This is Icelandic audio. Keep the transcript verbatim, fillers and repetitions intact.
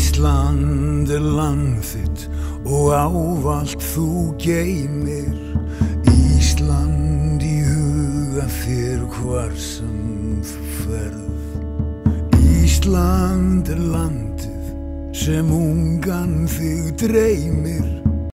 Ísland er land þitt og ávallt þú geymir. Ísland í huga þér hvar sem þú ferð. Ísland er landið sem ungan þig dreymir.